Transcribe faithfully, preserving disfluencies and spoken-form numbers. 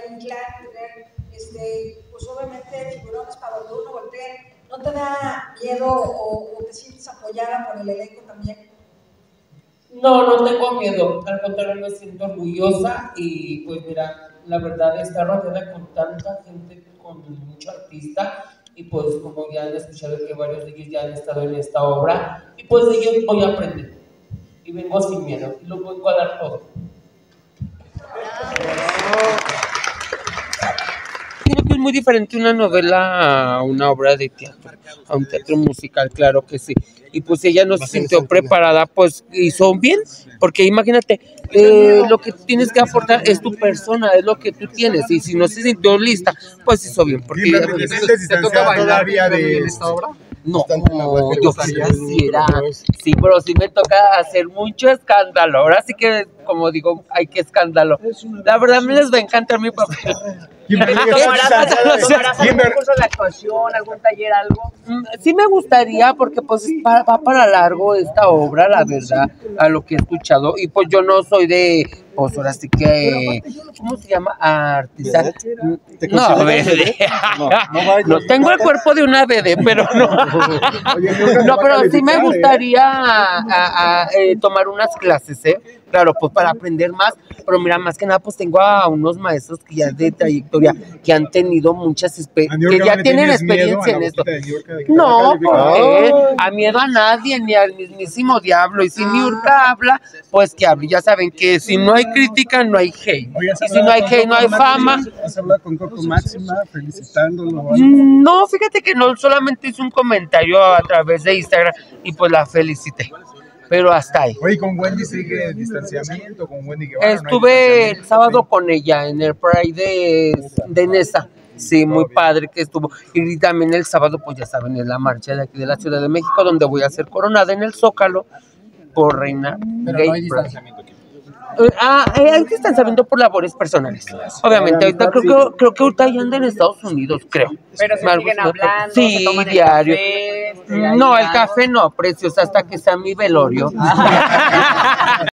un clan, tener, este, pues obviamente figurones para donde uno voltee. ¿No te da miedo o, o te sientes apoyada por el elenco también? No, no tengo miedo, al contrario me siento orgullosa y pues mira, la verdad está rodeada con tanta gente, con mucho artista y pues como ya han escuchado que varios de ellos ya han estado en esta obra y pues de ellos voy a aprender y vengo sin miedo y lo voy a dar todo. Creo que es muy diferente una novela a una obra de teatro, a un teatro musical, claro que sí. Y pues ella no se sintió preparada, pues hizo bien, porque imagínate, eh, lo que tienes que aportar es tu persona, es lo que tú tienes, y si no se sintió lista, pues hizo bien. Porque ella, pues, ¿te toca bailar todavía de esta obra? No, yo quisiera, sí, pero sí me toca hacer mucho escándalo. Ahora sí que, como digo, hay que escándalo. La verdad me les va a encantar mi papel. ¿Tomarás algún curso de actuación, algún taller, algo? Sí me gustaría, porque pues va, va para largo esta obra, la verdad, a lo que he escuchado. Y pues yo no soy de, pues ahora sí que, ¿cómo se llama? Artista. No, bebé. No, no, tengo el cuerpo de una bebé, pero no. No, pero sí me gustaría a, a, a, eh, tomar unas clases, ¿eh? Claro, pues para aprender más, pero mira, más que nada, pues tengo a unos maestros que ya de trayectoria, que han tenido muchas, que ya tienen experiencia en esto. No, porque a miedo a nadie, ni al mismísimo diablo, y si Niurka habla, pues que hable, ya saben que si no hay crítica, no hay hate, y si no hay hate, no hay fama. ¿Has hablado con Coco Máxima felicitándolo? No, fíjate que no, solamente hice un comentario a través de Instagram, y pues la felicité. Pero hasta ahí. Oye, ¿con Wendy sigue el distanciamiento? ¿Con Wendy Guevara? Estuve el sábado con ella en el Pride de, de Nesa. Sí, muy padre que estuvo. Y también el sábado, pues ya saben, es la marcha de aquí de la Ciudad de México, donde voy a ser coronada en el Zócalo por Reina. Pero no hay distanciamiento aquí. Ah, eh, hay distanciamiento por labores personales. Obviamente, ahorita creo que, creo que ahorita ya andan en Estados Unidos, creo. Pero se siguen hablando, sí, se toman diario. El café, no, el café no, precios, hasta que sea mi velorio.